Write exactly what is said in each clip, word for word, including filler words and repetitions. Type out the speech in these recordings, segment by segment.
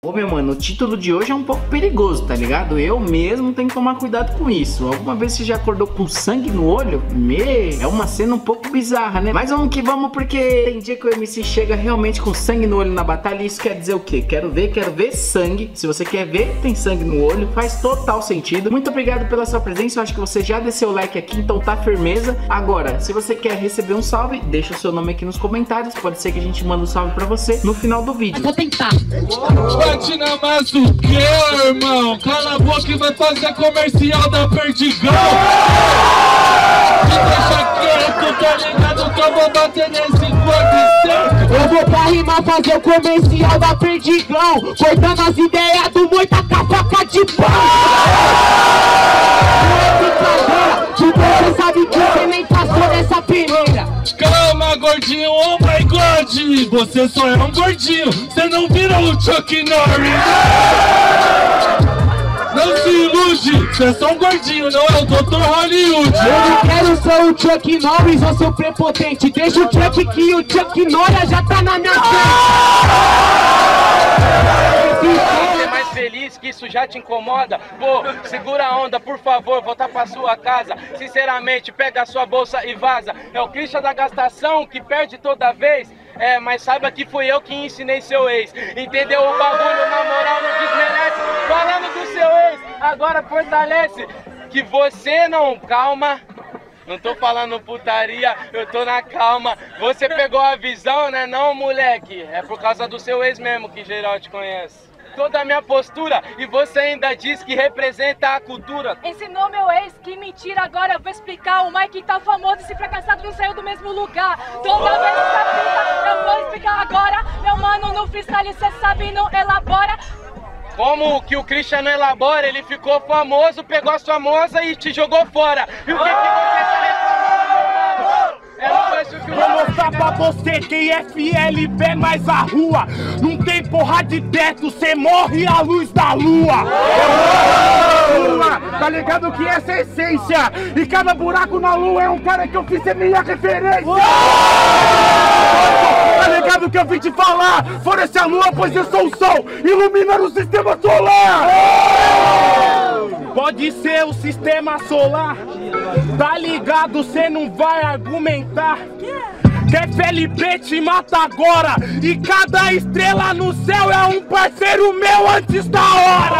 Ô meu mano, o título de hoje é um pouco perigoso, tá ligado? Eu mesmo tenho que tomar cuidado com isso. Alguma vez você já acordou com sangue no olho? Me, é uma cena um pouco bizarra, né? Mas vamos que vamos, porque tem dia que o M C chega realmente com sangue no olho na batalha. E isso quer dizer o quê? Quero ver, quero ver sangue. Se você quer ver, tem sangue no olho. Faz total sentido. Muito obrigado pela sua presença. Eu acho que você já desceu o like aqui, então tá firmeza. Agora, se você quer receber um salve, deixa o seu nome aqui nos comentários. Pode ser que a gente mande um salve pra você no final do vídeo. Vou tentar. Platina mais o que, irmão? Cala a boca e vai fazer comercial da Perdigão. Me deixa quieto, tá ligado que eu vou bater nesse corpo. Eu vou pra rimar fazer o comercial da Perdigão, cortando as ideias do moita com a faca de pão. Não é brincadeira, tipo, você sabe que você nem passou nessa peneira. Calma, gordinho, oh my god, você só é um gordinho, você não virou o Chuck Norris. Não se ilude, você é só um gordinho, não é o doutor Hollywood. Eu não quero ser o Chuck Norris ou seu prepotente. Deixa o Chuck que o Chuck Norris já tá na minha frente. Ser mais feliz, que isso já te incomoda. Pô, segura a onda, por favor, volta pra sua casa. Sinceramente, pega a sua bolsa e vaza. É o Christian da gastação que perde toda vez. É, mas saiba que fui eu que ensinei seu ex. Entendeu o bagulho, na moral, não desmerece. Falando do seu ex, agora fortalece. Que você não, calma. Não tô falando putaria, eu tô na calma. Você pegou a visão, né não, moleque? É por causa do seu ex mesmo que geral te conhece. Toda a minha postura e você ainda diz que representa a cultura. Ensinou meu ex, que mentira, agora eu vou explicar. O Mike tá famoso, esse fracassado não saiu do mesmo lugar. Toda vez essa fita, eu vou explicar agora. Meu mano, no freestyle cê sabe, não elabora. Como que o Christian não elabora, ele ficou famoso, pegou a sua moça e te jogou fora. E o que, que você está reclamando, meu mano? É não isso que eu vou mostrar pra você quem é F L P mais a rua. Não tem porra de teto, cê morre à luz da lua. Tá ligado que essa é a essência. E cada buraco na lua é um cara que eu fiz ser minha referência. Tá ligado que eu vim te falar? Fornece a lua, pois eu sou o sol, ilumina o sistema solar. Pode ser o sistema solar. Tá ligado, cê não vai argumentar. Que F L P te mata agora. E cada estrela no céu é um parceiro meu antes da hora.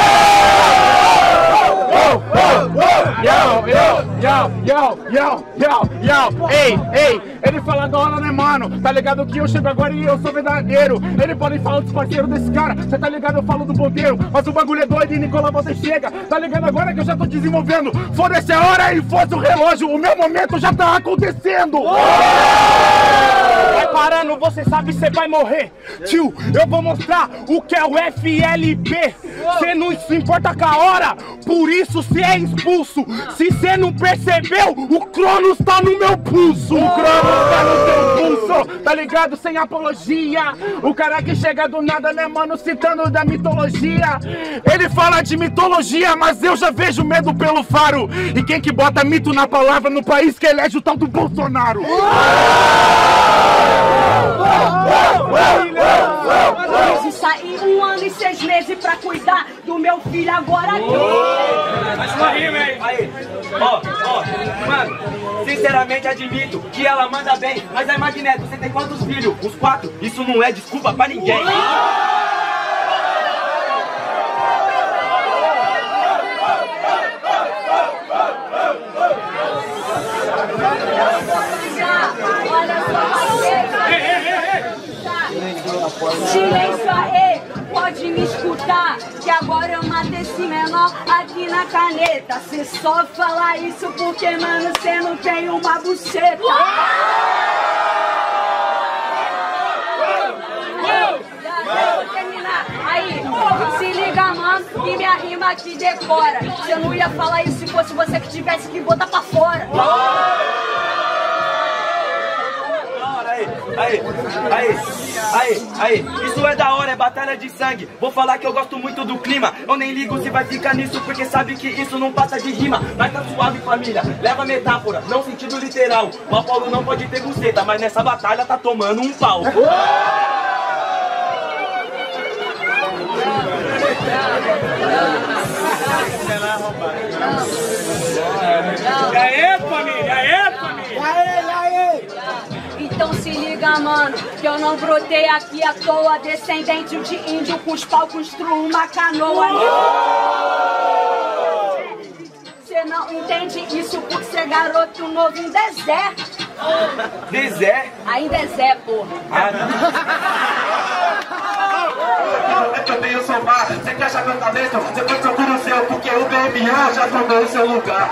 Oh, oh, oh, yo, yo, yo, yo, yo, yo, yo, ei, ei, ele fala da hora, né, mano? Tá ligado que eu chego agora e eu sou verdadeiro. Ele pode falar dos parceiros desse cara, cê tá ligado, eu falo do ponteiro. Mas o bagulho é doido e Nicola, você chega. Tá ligado agora que eu já tô desenvolvendo. Foda-se a hora e foda-se o relógio, o meu momento já tá acontecendo. Vai parando, você sabe, cê vai morrer. Tio, eu vou mostrar o que é o F L P. Cê não se importa com a hora, por isso cê é expulso. Se cê não percebeu, o Cronos tá no meu pulso. O Cronos tá no teu pulso, tá ligado? Sem apologia. O cara que chega do nada, né, mano, citando da mitologia. Ele fala de mitologia, mas eu já vejo medo pelo faro. E quem que bota mito na palavra no país que elege o tal do Bolsonaro? Preciso sair um ano e seis meses pra cuidar do meu filho agora aqui. Mas uma rima aí. Aí, ó, ó, mano, sinceramente admito que ela manda bem. Mas aí, Magneto, você tem quantos filhos? Uns quatro? Isso não é desculpa pra ninguém. Silêncio aí, pode me escutar, que agora eu matei esse menor aqui na caneta. Cê só fala isso porque, mano, cê não tem uma buceta. Vou terminar. Aí, se liga, mano, que minha rima te decora. Você não ia falar isso se fosse você que tivesse que botar pra fora. Aí, aí, aí, aí, isso é da hora, é batalha de sangue. Vou falar que eu gosto muito do clima. Eu nem ligo se vai ficar nisso, porque sabe que isso não passa de rima. Mas tá suave, família, leva metáfora, não sentido literal. O Apolo não pode ter buceta, mas nessa batalha tá tomando um pau. E aí, família? E aí, família? E aí, e aí? Então se liga, mano, que eu não brotei aqui à toa. Descendente de índio com os pau, construo uma canoa. Você não entende isso por ser garoto novo em deserto. Deserto? Ainda é Zé, porra. Ah, não. Eu também eu sou mar, você quer achar meu talento? Depois procura o seu, porque o B M A já tomou o seu lugar.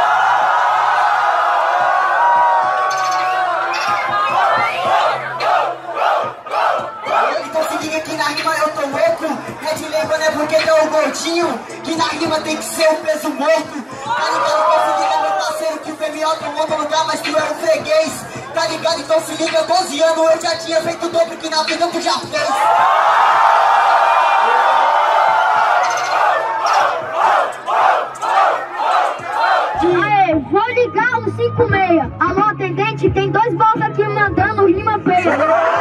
Então se liga que na rima eu tô louco. É de lembra, né, porque tem o gordinho. Que na rima tem que ser o peso morto. Tá ligado? Então se liga, meu parceiro, que o B M A tomou no lugar, mas tu é o freguês. Tá ligado? Então se liga, doze anos eu já tinha feito o dobro que na vida tu já fez. Aê, vou ligar o cinco seis. Alô, atendente, tem dois balls aqui mandando rima feia.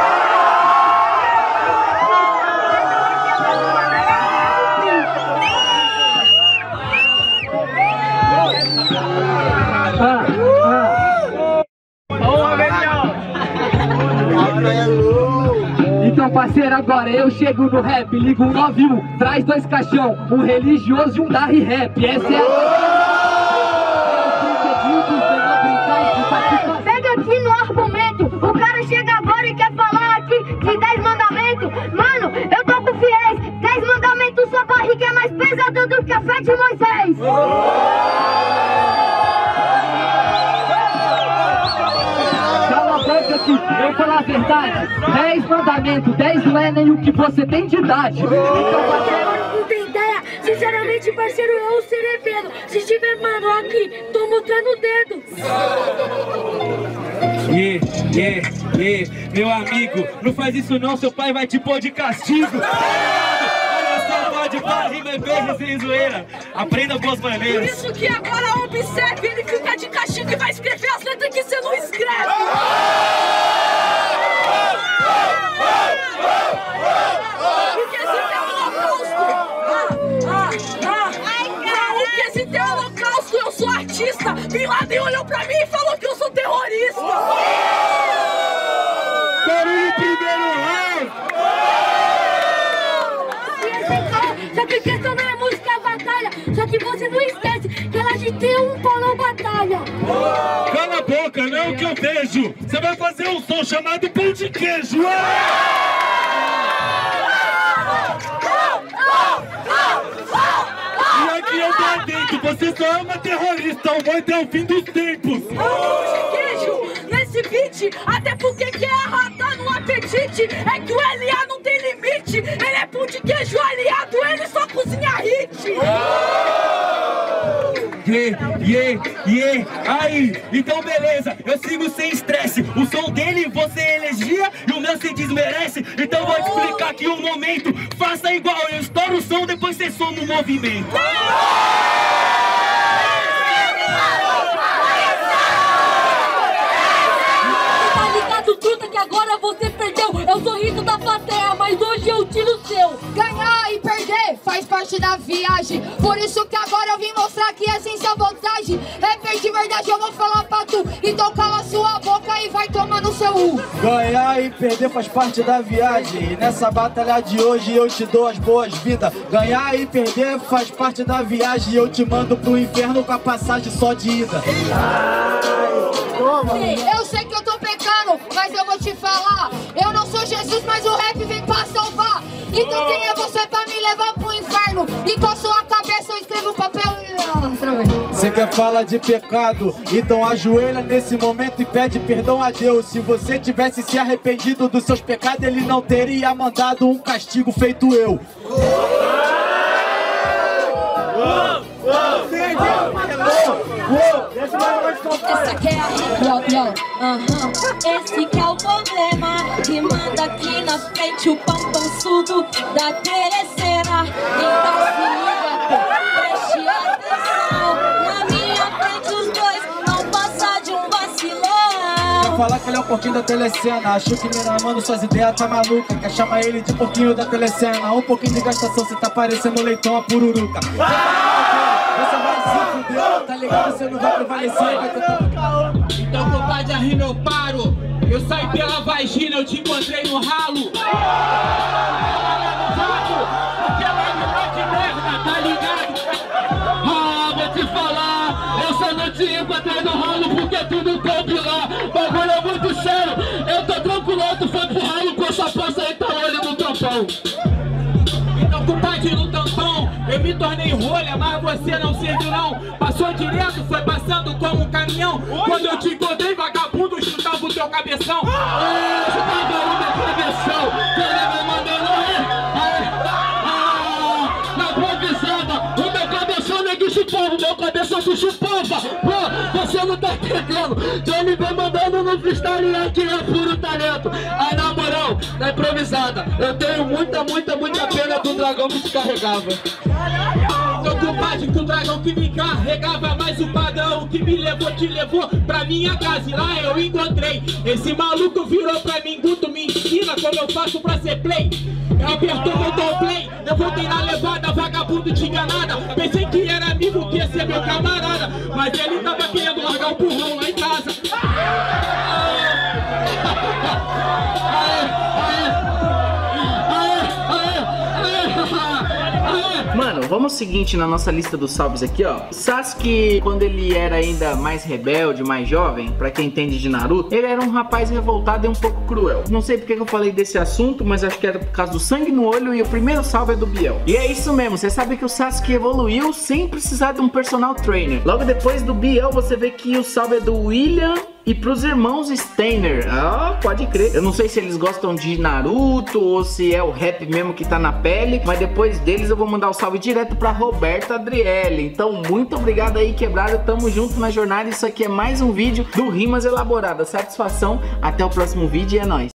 Então, parceiro, agora eu chego no rap, ligo um nove um, traz dois caixão, um religioso e um darry rap. Essa é a... Pega aqui no argumento, o cara chega agora e quer falar aqui de dez mandamentos. Mano, eu tô com fiéis, dez mandamentos, sua barriga é mais pesada do que a fé de Moisés. Eu vou falar a verdade, dez mandamentos, dez não é nem o que você tem de idade. Então, parceiro, não tem ideia, sinceramente, parceiro, eu serei vendo. Se tiver mano aqui, tô mostrando o dedo. Yeah, yeah, yeah, meu amigo, não faz isso não, seu pai vai te pôr de castigo. Olha só, pode parar, rima é beijo sem zoeira. Aprenda boas maneiras. Por isso que agora observe, ele fica de castigo e vai escrever as letras que você não escreve. Porque esse teu holocausto, ah, ah, ah, porque esse teu holocausto, eu sou artista. Bin Laden olhou pra mim e falou que eu sou terrorista. Barulho primeiro round. Sabe que essa não é música batalha, só que você não esquece que ela de tem um pau na batalha. Cala a boca, não é o que eu vejo. Você vai fazer um som chamado pão de queijo. E aqui eu tô atento, você só é uma terrorista, o bom até o fim dos tempos. Pão de queijo nesse beat, até porque quer arratar no apetite. É que o L A não tem limite, ele é pão de queijo aliado, ele só cozinha hit. Yeah, yeah, yeah, aí, então beleza, eu sigo sem estresse. O som dele você elegia e o meu se desmerece. Então vou te explicar aqui um momento. Faça igual, eu estouro o som, depois você soma o movimento. Tá ligado, truta, que agora você perdeu. Eu sou rico da plateia, mas hoje eu tiro o seu. Ganhar e perder faz parte da viagem. Por isso que agora eu vim mostrar que é sem sabotagem. É de verdade, eu vou falar pra tu. Então cala sua boca e vai tomar no seu u. Ganhar e perder faz parte da viagem. E nessa batalha de hoje eu te dou as boas-vindas. Ganhar e perder faz parte da viagem. E eu te mando pro inferno com a passagem só de ida. Eu sei que eu tô pecando, mas eu vou te falar. Eu não sou Jesus, mas o rap vem pra salvar. Então quem é você pra me levar pro inferno? E com a sua cabeça eu escrevo o papel e... Você quer falar de pecado? Então ajoelha nesse momento e pede perdão a Deus. Se você tivesse se arrependido dos seus pecados, ele não teria mandado um castigo feito eu. Essa que é a... Yo, yo, uh-huh. Esse que é o problema, que manda aqui na frente o pão pançudo da terceira. Então se liga, pô, preste atenção. Na minha frente os dois não passa de um vacilão. falar que ele é um pouquinho da telecena. Acho que mina, mano, suas ideias tá maluca. Quer chamar ele de pouquinho da telecena. Um pouquinho de gastação, cê tá parecendo leitão a pururuca. Você vai se fuder, tá ligado? Você não vai prevalecer, vai tentar... Então, compadre, a rima eu paro. Eu saí pela vagina, eu te encontrei no ralo. Porque vai me dar de merda, tá ligado? Ah, vou te falar, eu só não te encontrei no ralo porque tu não coube lá. Bagulho é muito sério, eu tô tranquilo, tu foi pro ralo com essa poça e tá olho no tampão. Então, compadre, no tampão, eu me tornei rolha, mas você não serviu não. Passou direto, foi passando como um caminhão. Quando eu te encontrei, vagabundo, chutava o teu cabeção. Ah, chutava o meu cabeção. Ele me mandou na improvisada. O meu cabeção não é que chupava, o meu cabeção se chupava. Pô, você não tá entendendo. Johnny vem mandando no freestyle aqui é puro talento. Aí na moral, na improvisada, eu tenho muita, muita, muita pena do dragão que te carregava. Tô compadre com o dragão que me carregava, mas o padrão que me levou, te levou pra minha casa. E lá eu encontrei esse maluco, virou pra mim, Guto, me ensina como eu faço pra ser play. Apertou, botou play, eu voltei na levada, vagabundo de enganada. Pensei que era amigo, que ia ser meu camarada, mas ele tava querendo largar o burrão lá em casa. Mano, vamos ao seguinte na nossa lista dos salves aqui, ó. Sasuke, quando ele era ainda mais rebelde, mais jovem, pra quem entende de Naruto, ele era um rapaz revoltado e um pouco cruel. Não sei porque que eu falei desse assunto, mas acho que era por causa do sangue no olho, e o primeiro salve é do Biel. E é isso mesmo, você sabe que o Sasuke evoluiu sem precisar de um personal trainer. Logo depois do Biel, você vê que o salve é do William e pros irmãos Steiner. Ah, pode crer. Eu não sei se eles gostam de Naruto ou se é o rap mesmo que tá na pele, mas depois deles eu vou mandar o salve direto pra Roberta Adriele. Então, muito obrigado aí, quebrada. Tamo junto na jornada. Isso aqui é mais um vídeo do Rimas Elaboradas. Satisfação. Até o próximo vídeo e é nóis.